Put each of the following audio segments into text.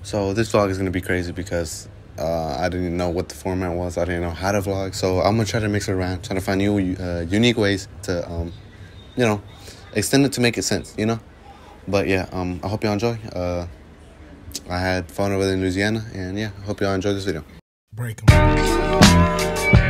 So this vlog is going to be crazy because I didn't know what the format was. I didn't know how to vlog. So I'm going to try to mix it around, trying to find new unique ways to, you know, extend it to make it sense, you know? But yeah, I hope y'all enjoy. I had fun over there in Louisiana, and yeah, I hope y'all enjoy this video. Break 'em.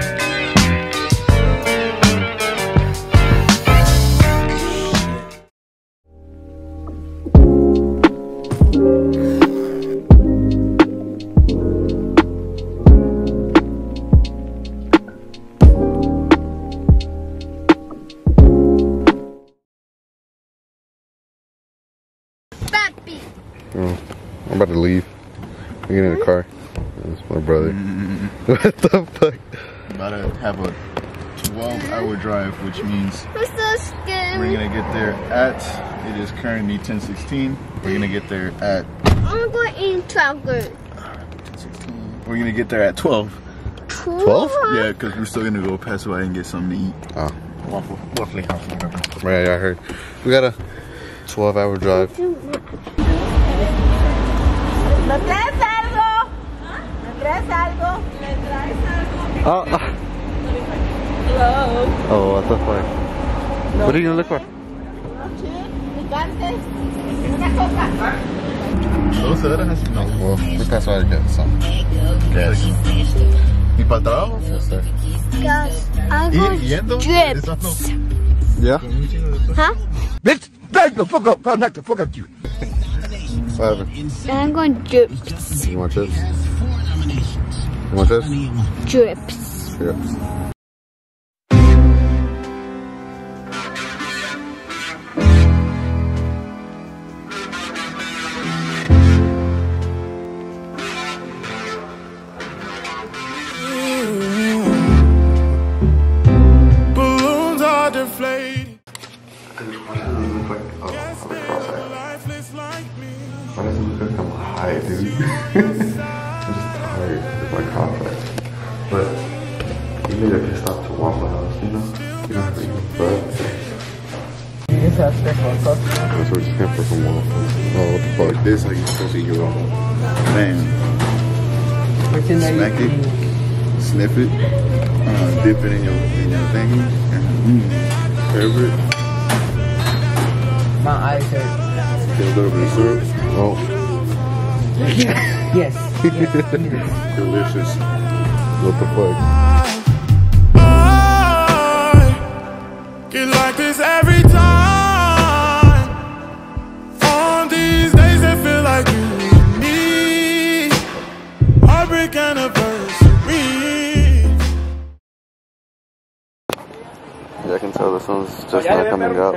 I'm about to leave. I'm getting in the car. That's my brother. What the fuck? I'm about to have a 12-hour drive, which means I'm so scared. we're gonna get there at, it is currently 10:16. We're gonna get there at, I'm going to eat chocolate. 10:16. We're gonna get there at 12. 12? Yeah, because we're still gonna go pass by and get something to eat. Oh. Waffle house or whatever. Right, I heard. We got a 12-hour drive. ¿Me traes algo? ¿Me traes algo? ¿Me traes algo? Oh. Hello. Oh, what the fuck? No. What are you gonna look for? Picantes. Una coca. ¿Dos horas? No. Well, we passed by to get some gas. ¿Y para trabajo? Yes, sir. Guys, I'm going ¿Yendo? drips. Yeah? Huh? Bitch, back the fuck up. I'll knock the fuck out you. What happened? I'm going drips. You want chips? You want chips? Drips. Chips. Balloons are deflated. Why does it look like I'm high, dude? I'm just tired with my cross-eyes. But you need a pit stop to Waffle House, you know? You don't have to eat, but that's where we're just gonna put some waffles. Oh, what the fuck? This is how you're supposed to eat your waffle. Bam. Smack it, sniff it, dip it in your thingy, and serve it. My eyes hurt. Get a little bit of syrup. Oh. Yes. Delicious. What the fuck? I get like this every time. On these days that feel like you and me. Heartbreak anniversary. Yeah, I can tell the sun's just not coming out.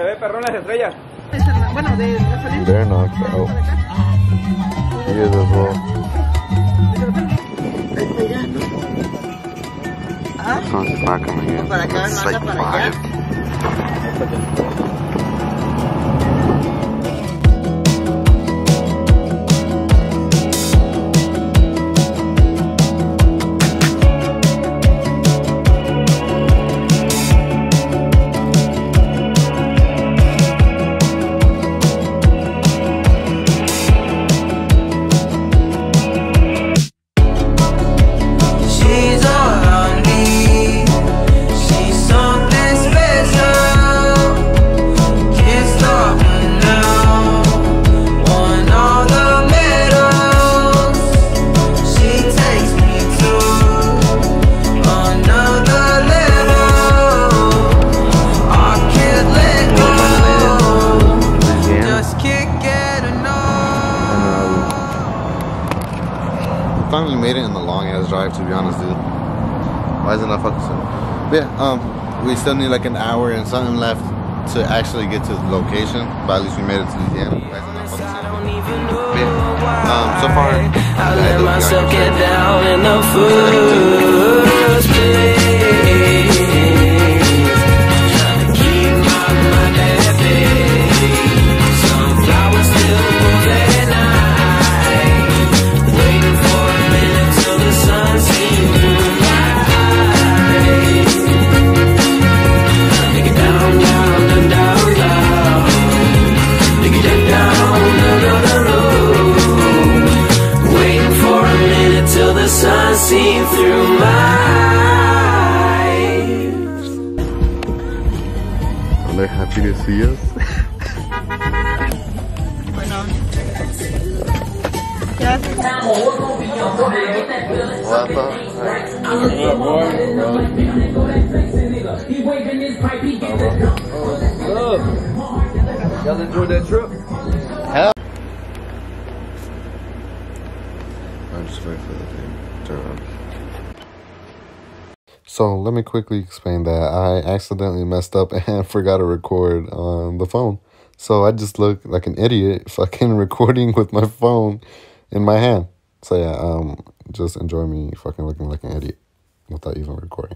They're knocked out. He is as well. The sun's not coming in. It's like 5. Finally made it in the long ass drive, to be honest, dude. Why isn't that focusing? But yeah, we still need like an hour and something left to actually get to the location, but at least we made it to Louisiana. Why isn't that focusing? But yeah, so far I let myself get down in the first place. Trying to keep my mind at bay. Sunflowers still move at night, waiting for a minute till the sun seems to rise. Take it down, down, down, down, down. Take it down, down, down, down, down. you see us? Bueno. Gracias. Y'all enjoyed that trip? Hell. I'm just waiting for the thing to turn on. So let me quickly explain that. I accidentally messed up and forgot to record on the phone. So I just look like an idiot fucking recording with my phone in my hand. So yeah, just enjoy me fucking looking like an idiot without even recording.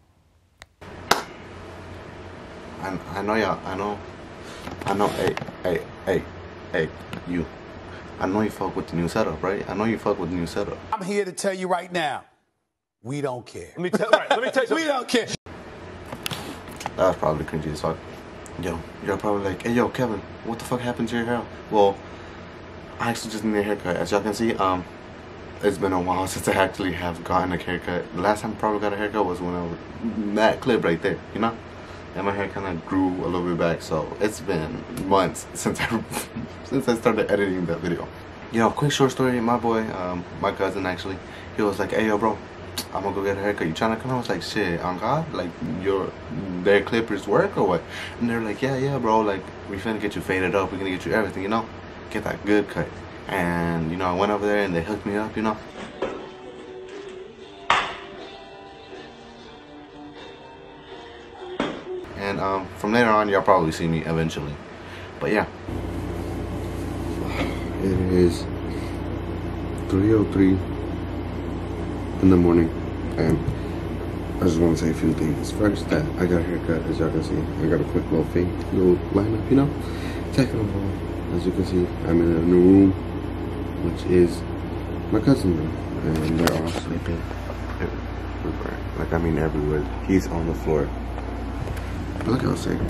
I know y'all, I know, hey, you. I know you fuck with the new setup, right? I know you fuck with the new setup. I'm here to tell you right now, we don't care. Let me tell you. We don't care. That was probably cringy as fuck. Yo, you're probably like, hey, yo, Kevin, what the fuck happened to your hair? Well, I actually just need a haircut. As y'all can see, it's been a while since I actually have gotten a haircut. The last time I probably got a haircut was when I was that clip right there, you know? And my hair kind of grew a little bit back, so it's been months since I started editing that video. Yo, quick short story. My boy, my cousin actually, he was like, hey, yo, bro, I'm gonna go get a haircut. You trying to come? I was like, shit, on God, like their clippers work or what? And they're like, yeah, bro, like we finna get you faded up. We're gonna get you everything, you know, get that good cut. And you know, I went over there and they hooked me up, you know. And from later on, y'all probably see me eventually. But yeah, it is 3:03 in the morning, and I just want to say a few things. First, that I got a haircut, as y'all can see. I got a quick little thing, little lineup, you know. Second of all, as you can see, I'm in a new room, which is my cousin's room, and they're all sleeping everywhere. Like, I mean everywhere. He's on the floor. Look how sick.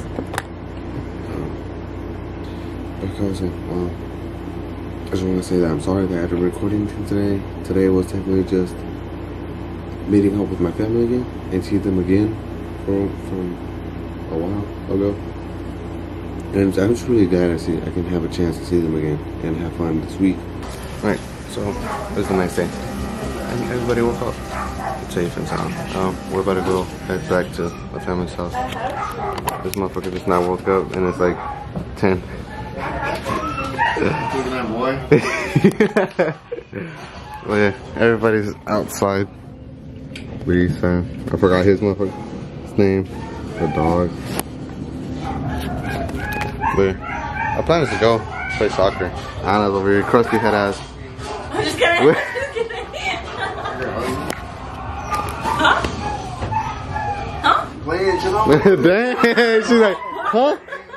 Like I was saying, I just want to say that I'm sorry that I had a recording today. Today was technically just meeting up with my family again and see them again from a while ago. And I'm just really glad I can have a chance to see them again and have fun this week. Alright, so it was the next day. And everybody woke up safe and sound. We're about to go head back to the family's house. This motherfucker just now woke up and it's like 10. Well, yeah, everybody's outside. What are you saying? I forgot his motherfucker's name. The dog. But yeah, our plan is to go play soccer. Anna's over here, crusty head ass. I'm just kidding. Huh? Huh? Dang, she's like, huh?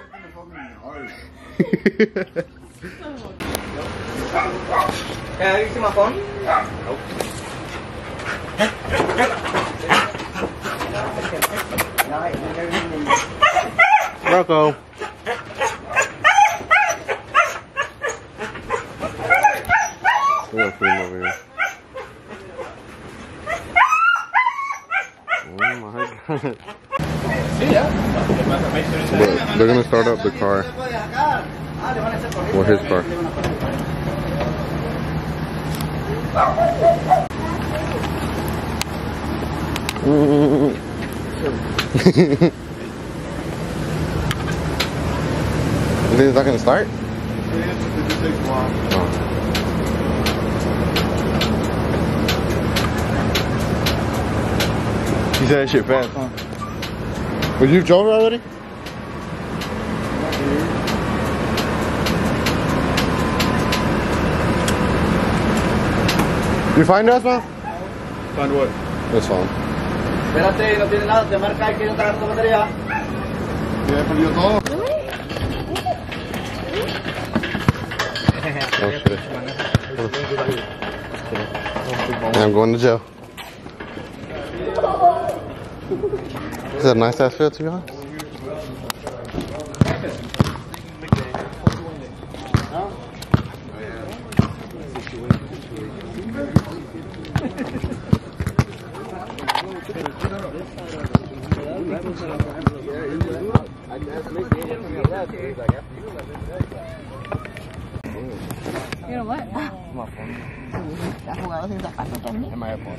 Yeah, you see my phone? Nope. Rocco. We got food over here. Oh my God. But they're gonna start up the car. Or his car. You think it's not gonna start? It just takes a while. Oh. He said that shit fast, huh? Well, you drove it already? You find us, man? Find what? This phone. Espérate, no tiene nada, te marca ahí que no está agarrando batería. Ya perdió todo. Oh, shit. I'm going to jail. Is that a nice ass fit, to be honest? You know what? ¿Has jugado sin zapatos también?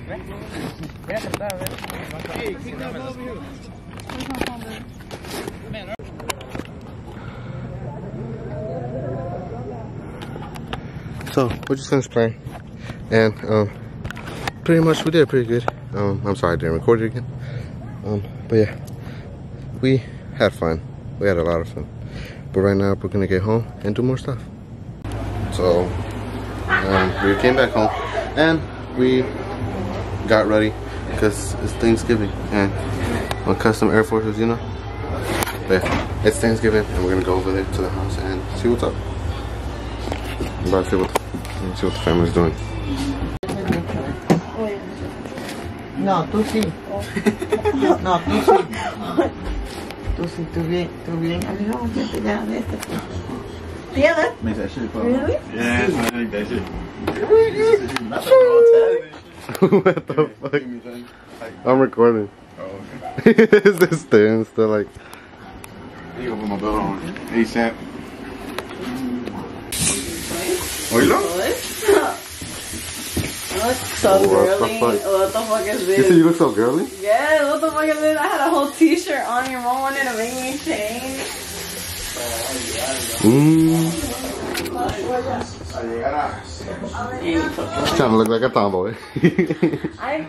So we just finished playing, and pretty much we did pretty good. I'm sorry I didn't record it again. But yeah, we had fun. We had a lot of fun. But right now we're gonna get home and do more stuff. So we came back home and we got ready because it's Thanksgiving and my custom Air Forces, you know. But yeah, it's Thanksgiving and we're gonna go over there to the house and see what's up. I'm about to see what the family's doing. No, tú sí. No, tú sí. Tú sí, tú bien. Amigo, vete ya de este. ¿Tienes? Makes that shit fun. Really? Yeah, I think that shit. What the fuck? I'm recording. Oh, okay. Is this thing still like? You go put my belt on ASAP. Oilo? I look so girly. What the fuck is this? You say you look so girly? Yeah, what the fuck is this? I had a whole t-shirt on. Your mom wanted to make me change. Trying to look like a tomboy. I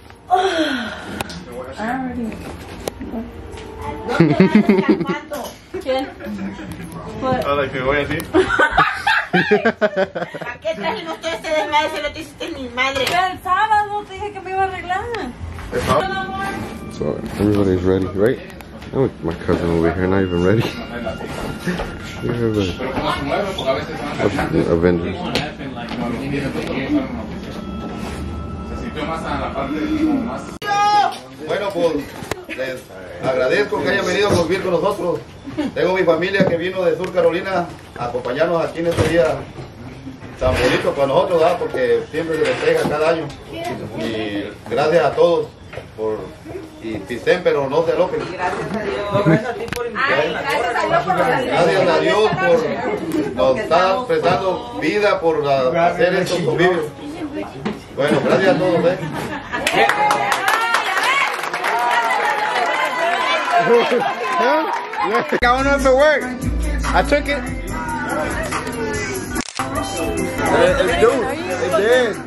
already. ¿Quién? What? Ahora que voy así. ¿A qué traje ustedes ese desmadre si no te hiciste ni madre? El sábado te dije que me iba a arreglar. So everybody's ready, right? Oh, my cousin over here, not even ready. Avengers. Bueno, pues les agradezco que hayan venido a convivir con nosotros. Tengo mi familia que vino de Sur Carolina a acompañarnos aquí en este día tan bonito para nosotros, ¿verdad? Porque siempre se festeja cada año. Y gracias a todos y pisten, pero no se aloquen. Gracias a Dios por nos estar prestando vida por hacer estos convivios. Bueno, gracias a todos. I don't know if it worked. I took it. It's due. It did.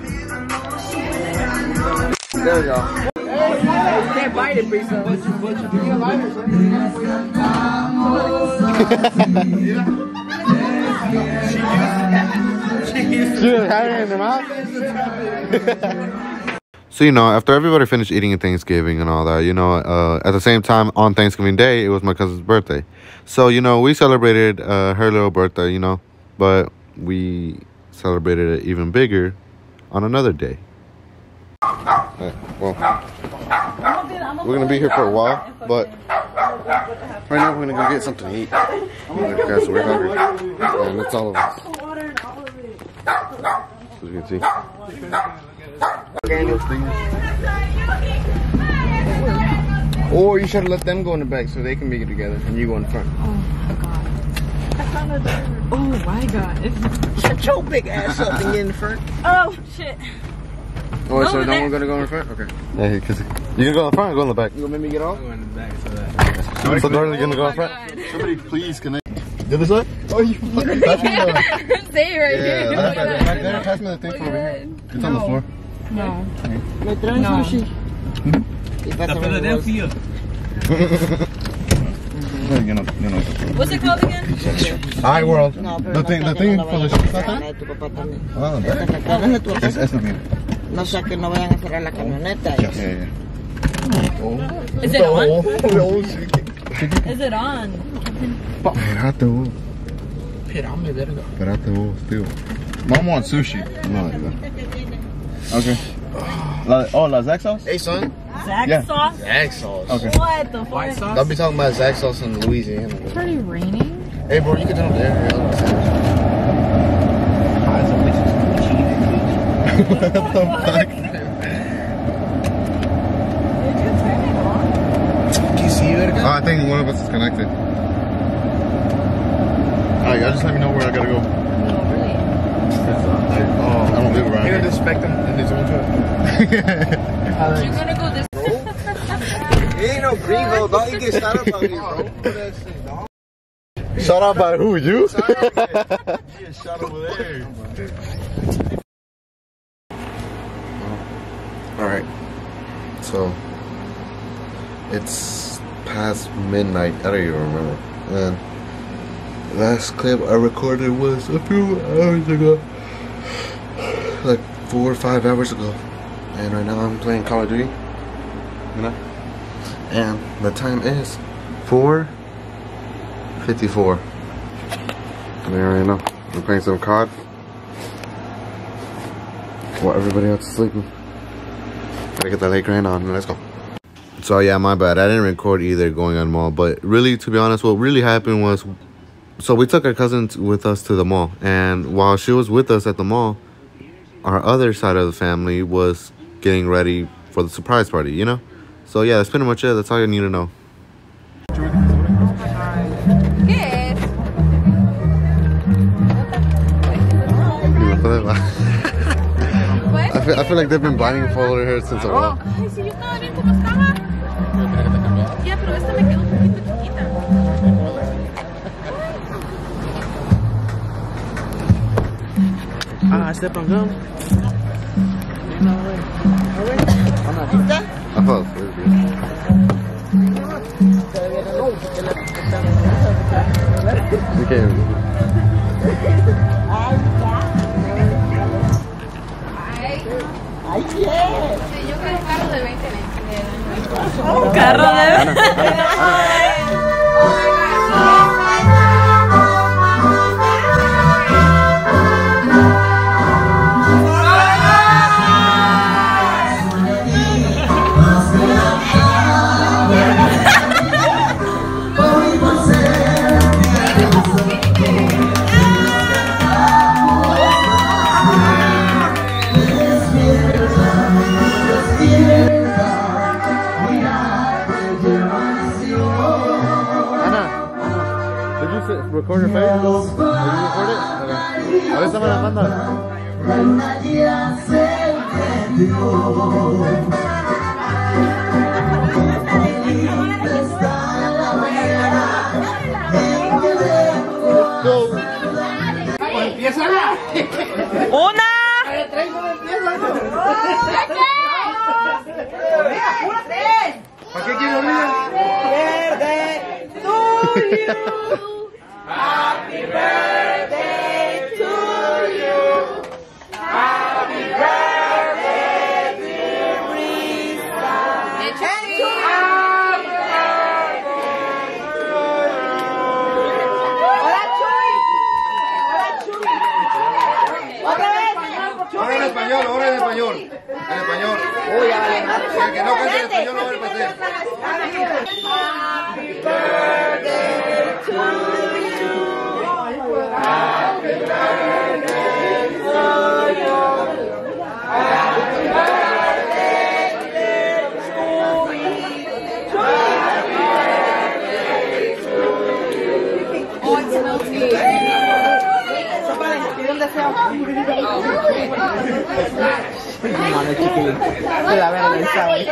There we go. You can't bite it, please. She was having it in her mouth. So, you know, after everybody finished eating at Thanksgiving and all that, you know, at the same time on Thanksgiving Day, it was my cousin's birthday. So, you know, we celebrated her little birthday, you know, but we celebrated it even bigger on another day. Well, we're going to be here for a while, but right now we're going to go get something to eat. Because we're hungry. And that's all of us. As you can see. Or you should have let them go in the back so they can make it together and you go in the front. Oh my god. Shut your big ass up and get in the front. Oh shit. Oh, so no one's gonna go in the front? Okay. Yeah, because you can go in the front or go in the back. You gonna make me get off? Go in the back so that. So Dorothy's gonna go in front? Somebody please connect. The other side? Oh, you fucking pass me the... Stay right here. Back there, pass me the thing from over here. It's on the floor. No. Me traen sushi. The Philadelphia. What's it called again? Hi, world. No, the thing for the shit. Oh, Es también. No sé que no vayan a cerrar la camioneta. Yeah. Is it on? Is it on? Espérate vos. Espérame, verga. Espérate vos, tío. Mom wants sushi. No. Okay. La Zack sauce? Hey, son. Zack sauce? Zack sauce. Okay. What the fuck? Don't be talking about Zack sauce in Louisiana. It's already raining. Hey, bro, you can turn up there. What the fuck? Did you turn it on? Can you see, verga? Oh, I think one of us is connected. Alright, y'all just let me know where I gotta go. I don't live around here. Just expect them in his own truck. You're gonna go this. It ain't no gringo, dog. You get shot up out here, bro. That shit, dog. Shot out by who? You? Get shot over there. Alright. So, it's past midnight. I don't even remember. And last clip I recorded was a few hours ago. Like 4 or 5 hours ago. And right now I'm playing Call of Duty. You know? And the time is 4:54. There right now. We're playing some COD while everybody else is sleeping. Gotta get the lake rain on. Let's go. So yeah, my bad. I didn't record either going on the mall. But really, to be honest, what really happened was, so we took our cousin with us to the mall. And while she was with us at the mall, our other side of the family was getting ready for the surprise party, you know? So yeah, that's pretty much it. That's all you need to know. I feel like they've been blindfolded her since a while. Ay, sí, yo estaba bien como estaba. Ya, pero esta me quedó un poquito chiquita. Ah, step on gum. No way. I thought it was good. Okay. ¡Ay, yeah! Sí, yo quiero un carro de 20 veces. Un carro de... Record your face? Did you record it? Okay. A ver, me la manda. ¡Empieza! ¡Una! ¿Para qué quiero olvidar? Birthday to you. Happy birthday to you. Happy birthday, dear Risa. And to you. Hola, Chuy. Hola, Chuy. Otra vez. Ahora en español, ahora en español. En español. Uy, ya vale más. El que no cante en español no va a pasar. Happy birthday to you. Happy birthday to you. Happy birthday, dear Chuy. Happy birthday to you. Oh, it smells good. Sóprale, pide un deseo. Mano chiquilín. De la vergüenza, güey.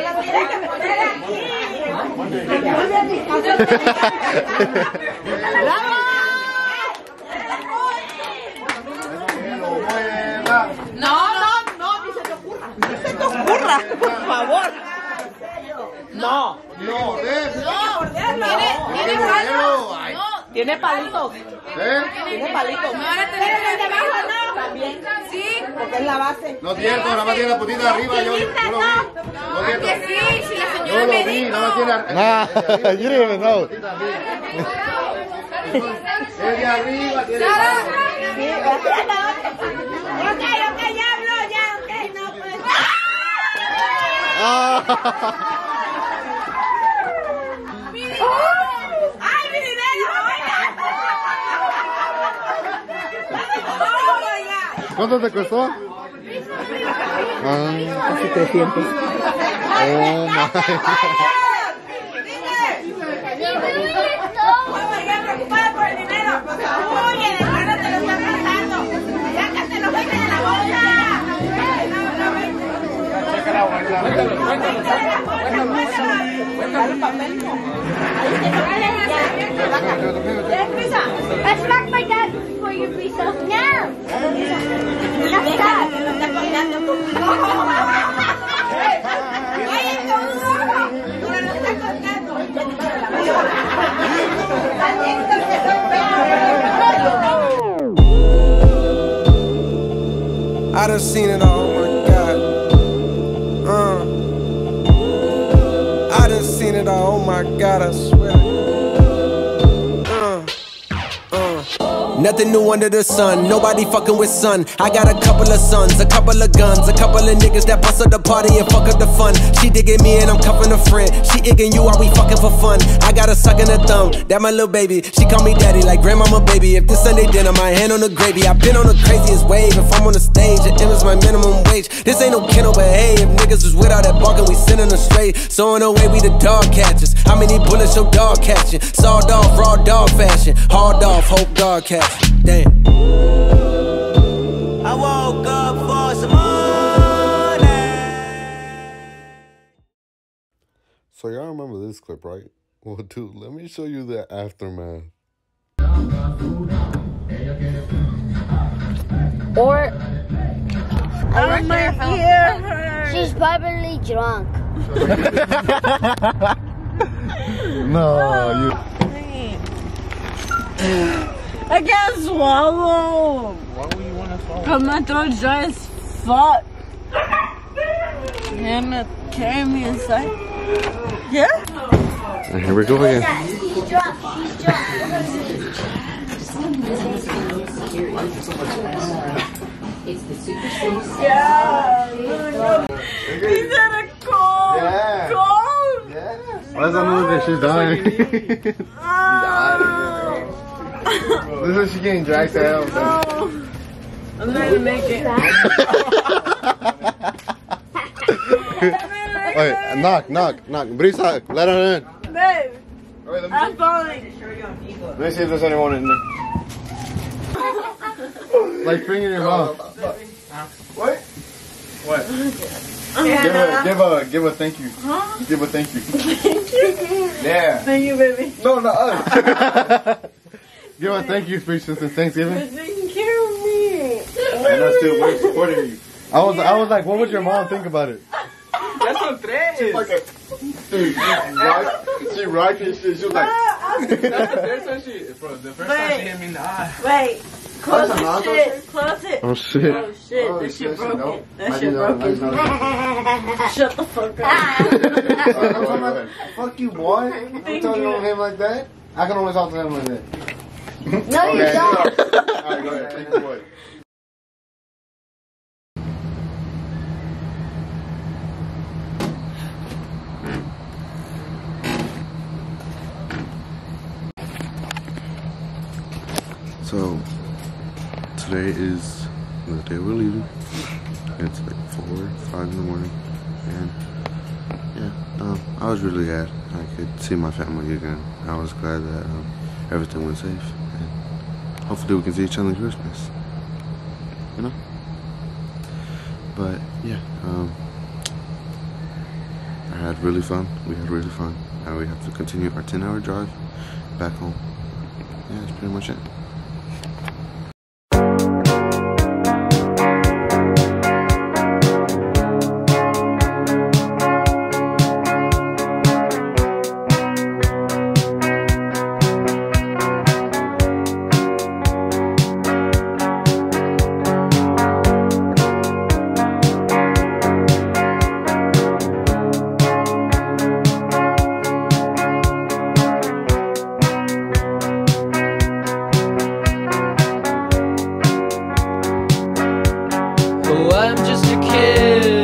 No, ni se te ocurra. ¡No se te ocurra, por favor! No. No, Tiene palos. Tiene palitos. Tiene palitos. No van a tener los de abajo, ¿no? También. Sí. Porque es la base. no es cierto, nada más tiene la putita de arriba, yo lo vi. No es cierto. Que sí, si la Yo señora lo me vi, dijo. nada más tiene Nah, you didn't even know. es de arriba, tiene Sí, ok, ya hablo, ya, ok, no, pues. ¡Ay, mi dinero! ¿Cuánto te costó? Casi 300. Oh my God. Preocupada por el dinero. Oye, you free stuff? No. That's that. I done seen it all, oh my God. I done seen it all, oh my God, I swear. Nothing new under the sun, nobody fucking with sun. I got a couple of sons, a couple of guns, a couple of niggas that bust up the party and fuck up the fun. She digging me and I'm cuffing a friend. She igging you while we fucking for fun. I got a suck in the thumb, that my little baby. She call me daddy like grandmama baby. If this Sunday dinner, my hand on the gravy. I been on the craziest wave. If I'm on the stage, it was my minimum wage. This ain't no kennel, but hey, if niggas was with all that barking, we sending them straight. So in a way, we the dog catchers. How many bullets your dog catching? Sawed off, raw dog fashion. Hauled off, hope dog catching. Damn. I woke up for some money. So y'all remember this clip, right? Well, dude, let me show you the aftermath. Or my ear hurts. She's probably drunk. No, you. I can't swallow. Why would you want to swallow? Cause my throat's dry as fuck. And it carry me inside. Yeah? And here we go again. She's drunk. She's drunk. It's the super safe. Yeah. He's at a cold. Yeah. Cold. Yeah. Why does that look like she's dying? This is she getting dragged to hell. Oh, I'm not gonna make it. Wait, knock. Brisa, let her in. Babe, Wait, I'm falling. let me see if there's anyone in there. Like finger in your mouth. What? What? Give a thank you. Huh? Give a thank you. Thank you. Yeah. Thank you, baby. No, not us. Give a thank you speech since it's Thanksgiving. You're taking care of me. And us too. We're supporting you. I was like, what would your mom think about it? That's on tres. She's like she rocked and shit. She was like, that's the first time she hit me in the eye. Wait. Close it, shit. Close it. Oh shit. Oh shit. That shit broken. Nope. That shit broken. Shut the fuck up. Fuck you, boy. I'm talking to him like that. I can only talk to him like that. No, you don't. Alright, go ahead. Thank you, boy. So today is the day we're leaving. It's like 4, 5 in the morning, and yeah, I was really glad I could see my family again. I was glad that everything went safe, and hopefully we can see each other on Christmas. You know. But yeah, I had really fun. We had really fun. Now we have to continue our 10-hour drive back home. Yeah, that's pretty much it. Oh, I'm just a kid